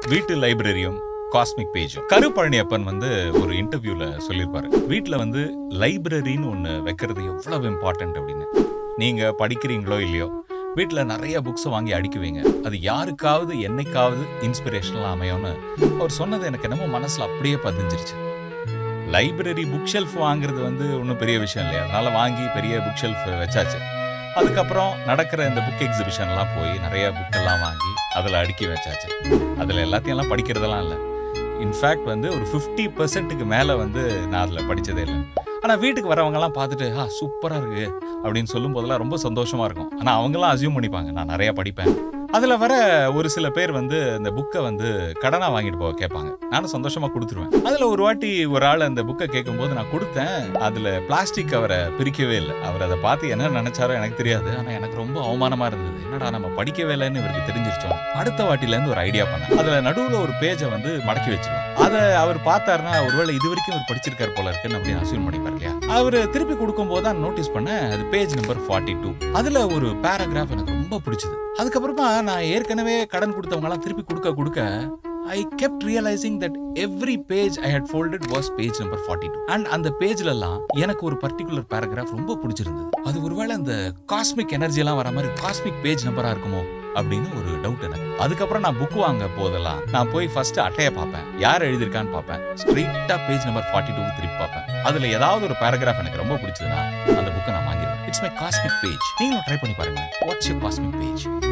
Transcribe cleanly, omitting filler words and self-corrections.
வீட்டு லைப்ரரியும் காஸ்மிக் பேஜும். கருப்பழனியப்பன் ஒரு இன்டர்வியூல சொல்லியிருப்பாரு, வீட்டுல லைப்ரரின்னு ஒண்ணு வைக்கிறது எவ்வளவு இம்பார்ட்டன்ட் அப்படின்னு. நீங்க படிக்கிறீங்களோ இல்லையோ, வீட்டுல நிறைய புக்ஸ் வாங்கி அடிக்குவீங்க. அது யாருக்காவது என்னைக்காவது இன்ஸ்பிரேஷனலா அமையும்னு அவர் சொன்னது எனக்கு என்னமோ மனசுல அப்படியே பதிஞ்சிருச்சு. லைப்ரரி புக் ஷெல்ஃப் வாங்குறது ஒன்றும் பெரிய விஷயம் இல்லையா, அதனால வாங்கி பெரிய புக் ஷெல்ஃப் வச்சாச்சு. அதுக்கப்புறம் நடக்கிற இந்த புக் எக்ஸிபிஷன்லாம் போய் நிறைய புக்கெல்லாம் வாங்கி அதில் அடுக்கி வச்சாச்சு. அதில் எல்லாத்தையும் படிக்கிறதெல்லாம் இல்லை. இன்ஃபேக்ட் ஒரு 50%க்கு மேலே நான் அதில் படித்ததே இல்லை. ஆனால் வீட்டுக்கு வரவங்கலாம் பார்த்துட்டு சூப்பராக இருக்குது அப்படின்னு சொல்லும் போதெல்லாம் ரொம்ப சந்தோஷமாக இருக்கும். ஆனால் அவங்களாம் அசியூம் பண்ணிப்பாங்க நான் நிறையா படிப்பேன். அதில் வர ஒரு சில பேர் இந்த புக்கை கடனாக வாங்கிட்டு போக கேட்பாங்க. நானும் சந்தோஷமாக கொடுத்துருவேன். அதில் ஒரு வாட்டி ஒரு ஆள் அந்த புக்கை கேட்கும்போது நான் கொடுத்தேன். அதில் பிளாஸ்டிக் அவரை பிரிக்கவே இல்லை. அவர் அதை பார்த்து என்ன நினைச்சாரோ எனக்கு தெரியாது. ஆனால் எனக்கு ரொம்ப அவமானமாக இருந்தது. என்னடா நம்ம படிக்கவே இல்லைன்னு இவருக்கு தெரிஞ்சிருச்சோம். அடுத்த வாட்டிலேருந்து ஒரு ஐடியா பண்ணேன். அதில் நடுவில் ஒரு பேஜை மடக்கி வச்சிருவேன். அதை அவர் பார்த்தாருன்னா ஒருவேளை இது வரைக்கும் அவர் படிச்சிருக்காரு போல இருக்குன்னு அப்படின்னு அசியூம் பண்ணிப்பார் இல்லையா. அவர் திருப்பி கொடுக்கும் போது தான் நோட்டீஸ் பண்ணேன், அது பேஜ் நம்பர் 42. அதில் ஒரு பேராகிராஃப் எனக்கு ரொம்ப பிடிச்சது. அதுக்கப்புறமா நான் ஏற்கனவே கடன் கொடுத்தவங்கலாம் திருப்பி கொடுக்க I kept realizing that every page I had folded was page number 42. And அந்த பேஜ்லலாம் எனக்கு ஒரு பர்டிகுலர் பேராகிராஃப் ரொம்ப பிடிச்சிருந்தது. அது ஒருவேளை அந்த காஸ்மிக் எனர்ஜி எல்லாம் வர மாதிரி காஸ்மிக் பேஜ் நம்பரா இருக்குமோ அப்படின்னு ஒரு டவுட் எனக்கு. அதுக்கப்புறம் நான் புக் வாங்க போதெல்லாம் நான் போய் ஃபர்ஸ்ட் அட்டையை பார்ப்பேன், யார் எழுதியிருக்கான்னு பார்ப்பேன், ஸ்ட்ரெயிட்டா பேஜ் நம்பர் 42 திருப்பி பார்ப்பேன். அதுல ஏதாவது ஒரு பேராகிராஃப் எனக்கு ரொம்ப பிடிச்சதுன்னா அந்த புக்கை நான் வாங்கிடுவேன். It's my cosmic page. நீங்களும் ட்ரை பண்ணி பாருங்க. What's your cosmic page?